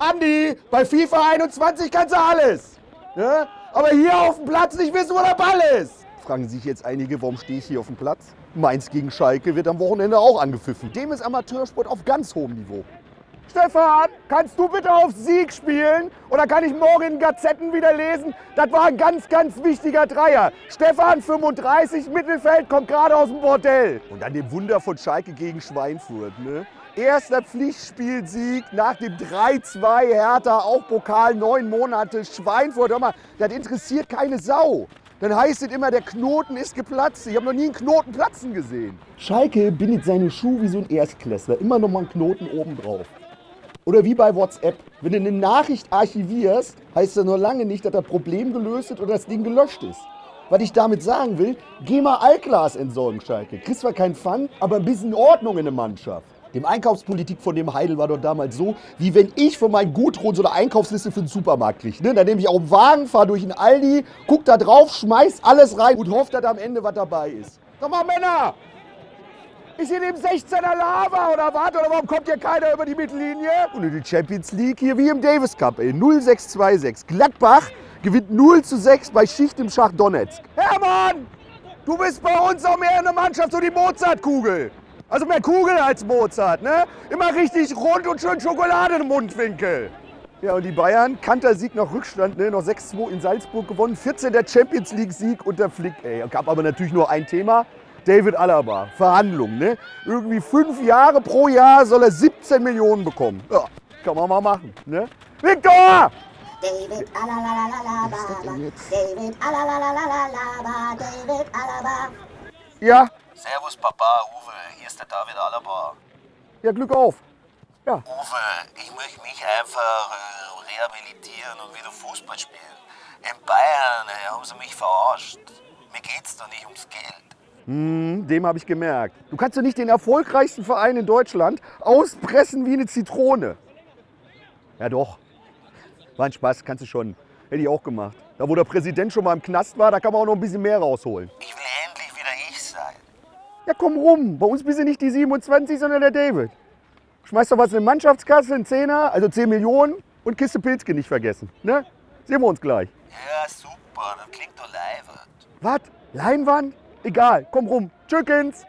Andi, bei FIFA 21 kannst du alles. Ne? Aber hier auf dem Platz nicht wissen, wo der Ball ist. Fragen sich jetzt einige, warum stehe ich hier auf dem Platz? Mainz gegen Schalke wird am Wochenende auch angepfiffen. Dem ist Amateursport auf ganz hohem Niveau. Stefan, kannst du bitte auf Sieg spielen? Oder kann ich morgen in den Gazetten wieder lesen? Das war ein ganz, ganz wichtiger Dreier. Stefan, 35, Mittelfeld, kommt gerade aus dem Bordell. Und dann dem Wunder von Schalke gegen Schweinfurt. Ne? Erster Pflichtspielsieg nach dem 3-2 Hertha, auch Pokal, 9 Monate. Schweinfurt, hör mal, das interessiert keine Sau. Dann heißt es immer, der Knoten ist geplatzt. Ich habe noch nie einen Knoten platzen gesehen. Schalke bindet seine Schuhe wie so ein Erstklässler. Immer noch mal einen Knoten oben drauf. Oder wie bei WhatsApp. Wenn du eine Nachricht archivierst, heißt das noch lange nicht, dass das Problem gelöst ist oder das Ding gelöscht ist. Was ich damit sagen will, geh mal Altglas entsorgen, Schalke. Kriegst zwar keinen Pfand, aber ein bisschen Ordnung in der Mannschaft. Dem Einkaufspolitik von dem Heidel war doch damals so, wie wenn ich von meinen Gutruhen so eine Einkaufsliste für den Supermarkt kriege. Ne? Dann nehme ich auch einen Wagen, fahre durch den Aldi, guck da drauf, schmeiß alles rein und hoffe, dass am Ende was dabei ist. Sag mal, Männer! Ist hier dem 16er Lava oder was? Oder warum kommt hier keiner über die Mittellinie? Und in die Champions League hier wie im Davis Cup, ey. 0-6-2-6. Gladbach gewinnt 0-6 bei Schicht im Schach Donetsk. Hermann! Du bist bei uns auch mehr eine Mannschaft, so die Mozartkugel. Also mehr Kugel als Mozart, ne? Immer richtig rund und schön Schokolade im Mundwinkel. Ja, und die Bayern, Kantersieg nach Rückstand, ne? Noch 6-2 in Salzburg gewonnen. 14. Champions League Sieg unter Flick, ey. Gab aber natürlich nur ein Thema. David Alaba, Verhandlungen, ne? Irgendwie 5 Jahre pro Jahr soll er 17 Millionen bekommen. Ja, kann man mal machen, ne? Victor! David Alaba, David Alaba, David Alaba. Ja? Servus Papa, Uwe, hier ist der David Alaba. Ja, Glück auf. Ja. Uwe, ich möchte mich einfach rehabilitieren und wieder Fußball spielen. In Bayern haben sie mich verarscht. Mir geht's doch nicht ums Geld. Dem habe ich gemerkt. Du kannst doch nicht den erfolgreichsten Verein in Deutschland auspressen wie eine Zitrone. Ja doch. War ein Spaß, kannst du schon. Hätte ich auch gemacht. Da wo der Präsident schon mal im Knast war, da kann man auch noch ein bisschen mehr rausholen. Ich will endlich wieder ich sein. Ja komm rum, bei uns bist du nicht die 27, sondern der David. Schmeiß doch was in die Mannschaftskasse, einen Zehner, also 10 Millionen und Kiste Pilzke nicht vergessen. Ne? Sehen wir uns gleich. Ja, super, das klingt doch leibend. Was? Leinwand? Egal, komm rum. Tschüss.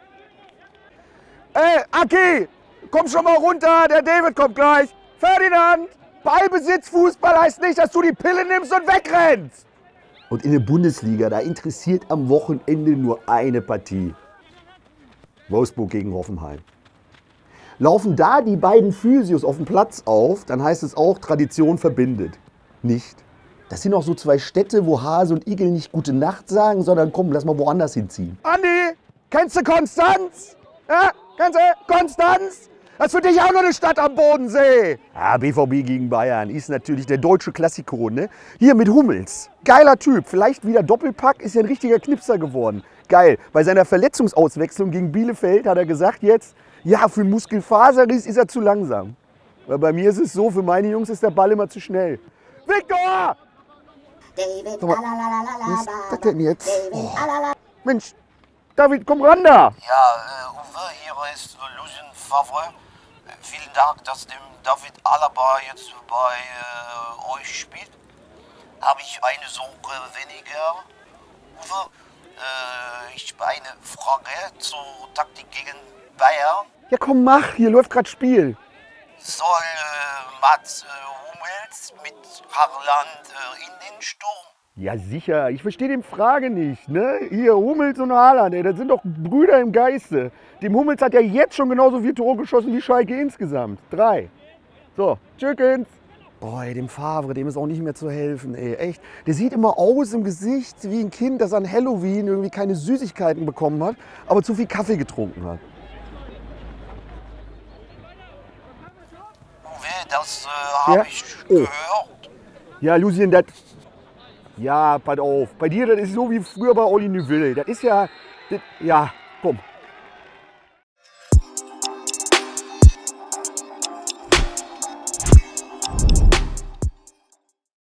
Aki, komm schon mal runter, der David kommt gleich. Ferdinand, Ballbesitz, Fußball heißt nicht, dass du die Pille nimmst und wegrennst. Und in der Bundesliga, da interessiert am Wochenende nur eine Partie. Wolfsburg gegen Hoffenheim. Laufen da die beiden Physios auf dem Platz auf, dann heißt es auch, Tradition verbindet. Nicht. Das sind auch so zwei Städte, wo Hase und Igel nicht gute Nacht sagen, sondern komm, lass mal woanders hinziehen. Andi, kennst du Konstanz? Ja, kennst du Konstanz? Das ist für dich auch noch eine Stadt am Bodensee. Ja, BVB gegen Bayern ist natürlich der deutsche Klassiko, ne? Hier mit Hummels. Geiler Typ, vielleicht wieder Doppelpack, ist ja ein richtiger Knipser geworden. Geil, bei seiner Verletzungsauswechslung gegen Bielefeld hat er gesagt jetzt, ja, für Muskelfaserriss ist er zu langsam. Weil bei mir ist es so, für meine Jungs ist der Ball immer zu schnell. Victor! David Sag mal, was ist das denn jetzt? Oh. Mensch, David, komm ran da! Ja, Uwe, hier ist Lucien Favre. Vielen Dank, dass dem David Alaba jetzt bei euch spielt. Habe ich eine Sorge weniger. Uwe, ich habe eine Frage zur Taktik gegen Bayern. Ja komm, mach, hier läuft gerade Spiel. Soll Mats Hummels mit Haaland in den Sturm? Ja sicher, ich verstehe die Frage nicht. Ne? Hier, Hummels und Haaland, ey, das sind doch Brüder im Geiste. Dem Hummels hat ja jetzt schon genauso viele Tore geschossen wie Schalke insgesamt. 3. So, tschüss. Boah, ey, dem Favre, dem ist auch nicht mehr zu helfen, ey, echt. Der sieht immer aus im Gesicht wie ein Kind, das an Halloween irgendwie keine Süßigkeiten bekommen hat, aber zu viel Kaffee getrunken hat. Uwe, das habe ich gehört. Ja, Lucien, das... Ja, pass auf. Bei dir, das ist so wie früher bei Olli Neuville. Das ist ja... Das, ja, komm.